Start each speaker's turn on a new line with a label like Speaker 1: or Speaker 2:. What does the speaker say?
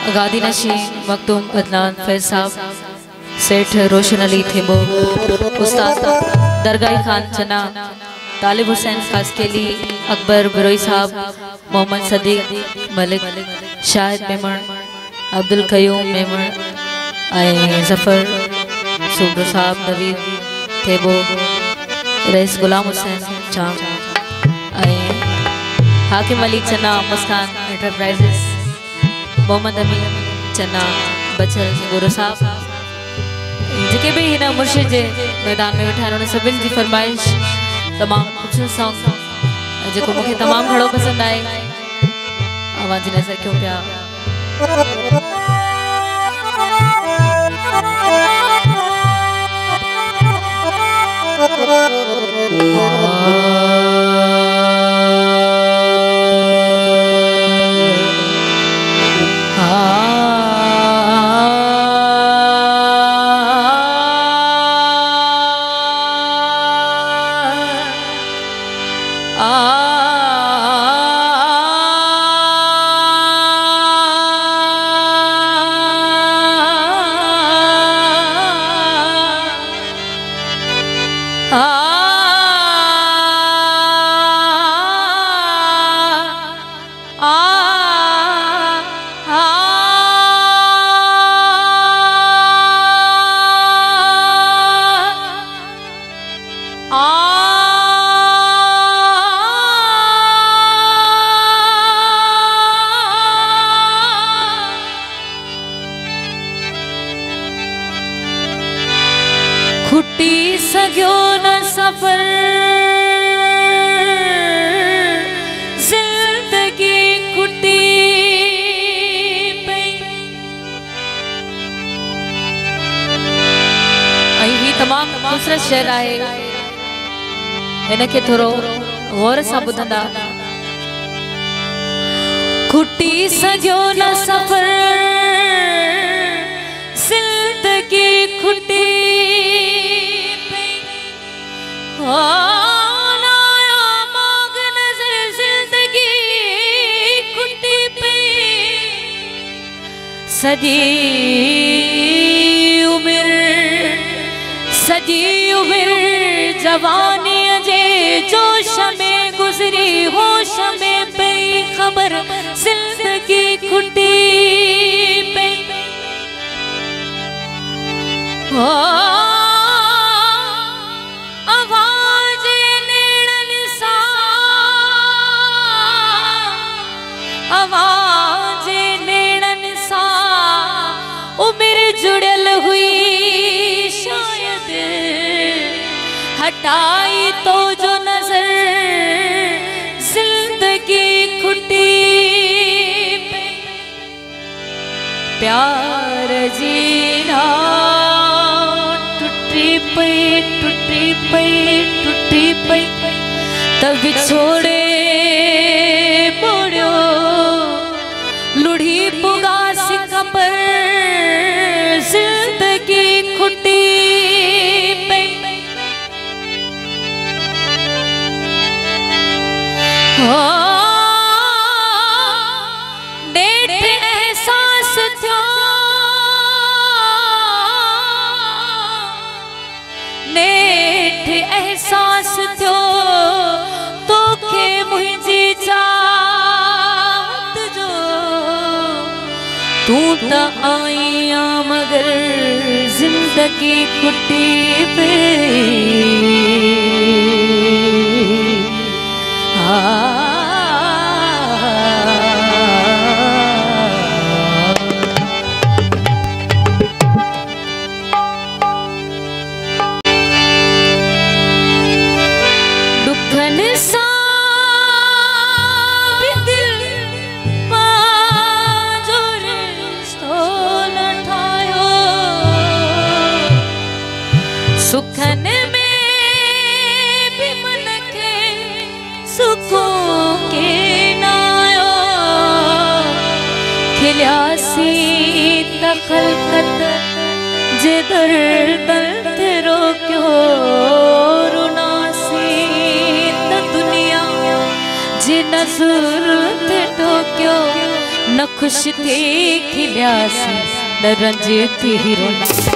Speaker 1: गादी नशी मखदूम अदनान फैज साहब, सेठ रोशन अली थेबो, उस्ताद दरगाही खान चना, तालिब हुसैन खासकेली, अकबर बरोई साहब, मोहम्मद सदीक मलिक, शाहिद मेमण, अब्दुल कयूम मेमण, जफर सूबरो साहब नवीद थेबो, रईस गुलाम हुसैन चाम, हाकिम अली चना, मुस्कान एंटरप्राइजेस, मोहम्मद अमीन चना, बचल गुरु साहब जेके भी हिना मुर्शिद जे मैदान में वेठा उन्होंने सभिन जी फरमाइश तमाम खूबसूरत सॉन्ग जेको मुझे तमाम घणो पसंद आए आवाज जी नजर क्यों पिया खुटी सग्यो न सफर जिंदगी खुटी पई ही तमाम खूबसूरत शेर आहे इनके थोरो गौर सां ॿुधंदा खुटी सग्यो न सफर जिंदगी खुटी नाया मांग नजर जिंदगी खुटी पे सजी उम्र जवानी जे जोश में गुजरी होश में पे खबर जिंदगी खुटी पे जुड़ल हुई शायद हटाई तो जो नजर जिंदगी खुटी पे प्यार जीना टूटी पे तब छोड़े मोड़ो लुढ़ी पुगा सिका पर जिंदगी खुटी पे नेठ एहसास थियो नेठ एहसास थियो तोखे मुझी चाहत जो तू त आईया मगर जिंदगी खुटी पे दुखन सा सुखन में भी मन के सुकून के नायो खिल्यासी तखलकत जे दर्द तेरो क्यों रुनासी त दुनिया जे नजर ते टोक्यो न खुश थे खिलिया सी न रंज थी रोना।